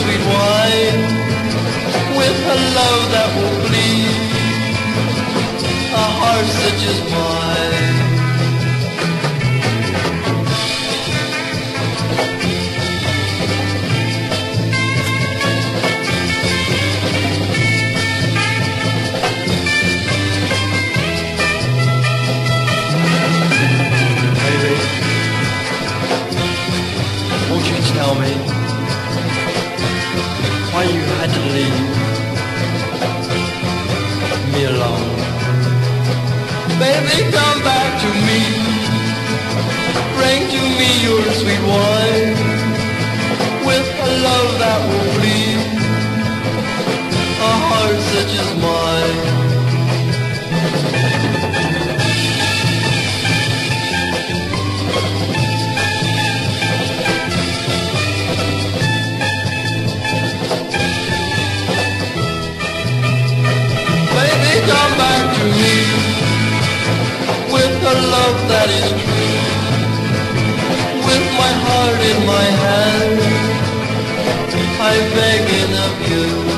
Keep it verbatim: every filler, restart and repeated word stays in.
sweet wine with a love that will bleed a heart such as mine. Baby, won't you tell me why you had to leave me alone? Baby, come back to me. Bring to me your sweet wine with a love that will bleed a heart such as mine. Come back to me with a love that is true, with my heart in my hand, I'm begging of you.